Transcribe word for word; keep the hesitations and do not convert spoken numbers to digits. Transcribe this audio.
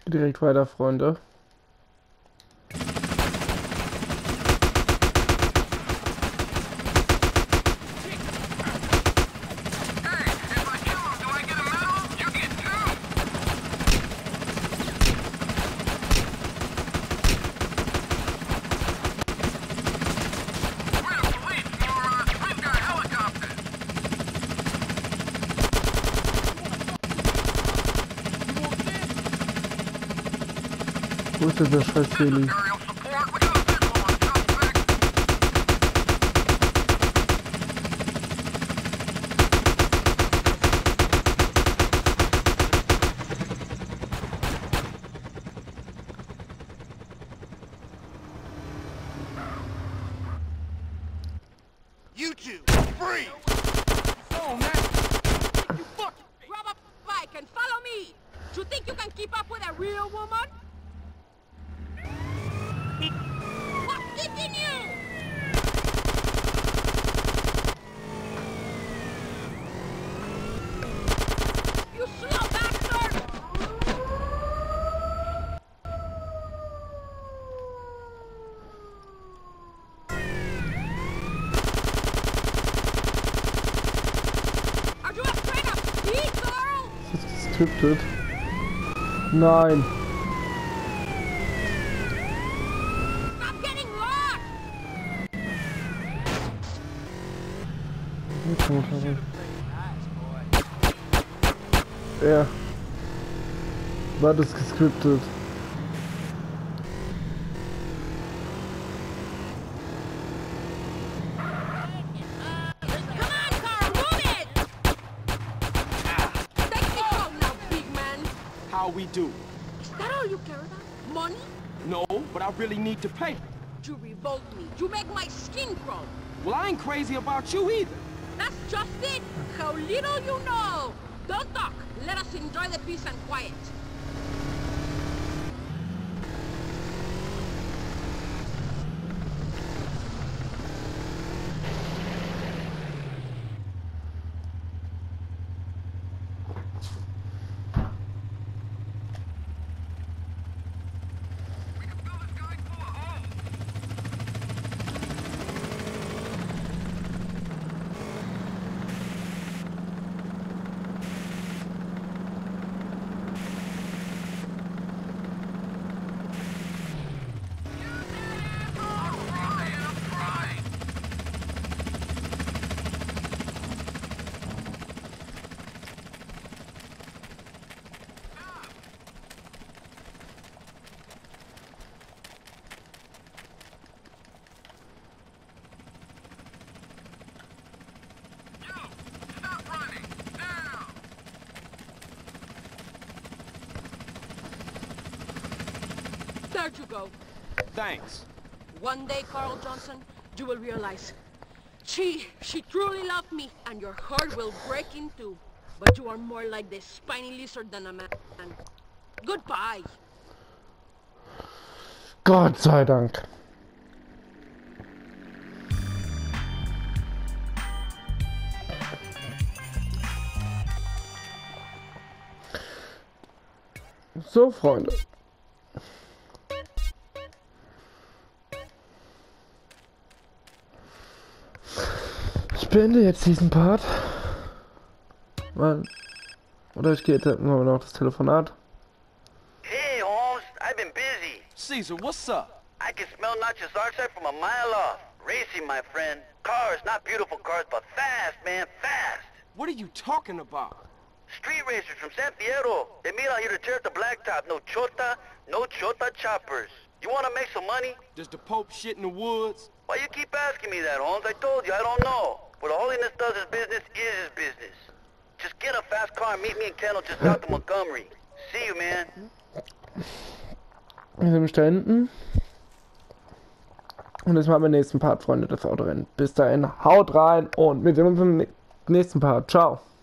Direkt weiter, Freunde. Wo ist denn der scheiß Heli? You two, free! Oh man! You fuck! Grab a bike and follow me! You think you can keep up with a real woman? What's kicking you? You slow bastard! Are you afraid of me, girl? Ist das gescriptet? Nein. Stop getting lost! Ja. War das gescriptet? Come on, Carl, move it! Take me home now, big man. How we do? Is that all you care about? Money? No, but I really need to pay. You revolt me. You make my skin crawl. Well, I ain't crazy about you either. That's just it. How little you know. Don't talk. Let us enjoy the peace and quiet. There you go. Thanks. One day, Carl Johnson, you will realize. She, she truly loved me, and your heart will break in two. But you are more like the spiny lizard than a man. Goodbye. Gott sei Dank. So, Freunde. Ich beende jetzt diesen Part. Weil, oder ich gehe jetzt mal noch das Telefonat. Hey, Holmes, I've been busy. Caesar, what's up? I can smell nitrous oxide from a mile off. Racing, my friend. Cars, not beautiful cars, but fast, man, fast. What are you talking about? Street racers from San Fierro. They meet out here to tear up the blacktop. No chota, no chota choppers. You want to make some money? Does the Pope shit in the woods? Why you keep asking me that, Holmes? I told you, I don't know. What the Holiness does his business is his business. Just get a fast car and meet me in Kendall just south of Montgomery. See you, man. Wir sind da hinten. Und jetzt machen wir den nächsten Part, Freunde, das Autorennen. Bis dahin, haut rein und wir sehen uns im nächsten Part. Ciao.